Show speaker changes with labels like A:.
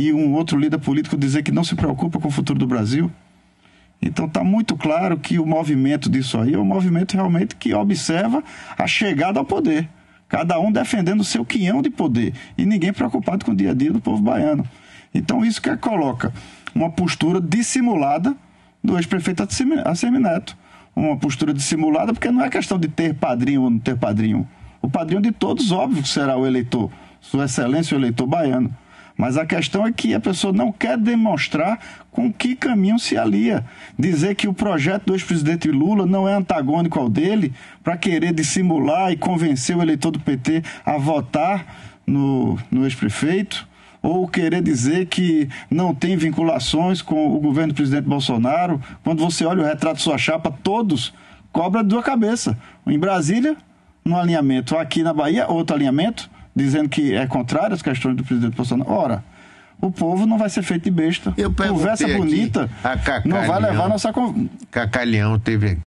A: e um outro líder político dizer que não se preocupa com o futuro do Brasil. Então está muito claro que o movimento disso aí é um movimento realmente que observa a chegada ao poder. Cada um defendendo o seu quinhão de poder e ninguém preocupado com o dia a dia do povo baiano. Então isso que coloca uma postura dissimulada do ex-prefeito Assemineto. Uma postura dissimulada porque não é questão de ter padrinho ou não ter padrinho. O padrinho de todos, óbvio que será o eleitor, Sua Excelência, o eleitor baiano. Mas a questão é que a pessoa não quer demonstrar com que caminho se alia. Dizer que o projeto do ex-presidente Lula não é antagônico ao dele para querer dissimular e convencer o eleitor do PT a votar no ex-prefeito, ou querer dizer que não tem vinculações com o governo do presidente Bolsonaro. Quando você olha o retrato de sua chapa, todos cobram duas cabeças. Em Brasília, um alinhamento. Aqui na Bahia, outro alinhamento, dizendo que é contrário às questões do presidente Bolsonaro. Ora, o povo não vai ser feito de besta.
B: Eu
A: conversa bonita
B: a Cacá
A: não vai
B: Leão,
A: levar a nossa...
B: Cacá Leão teve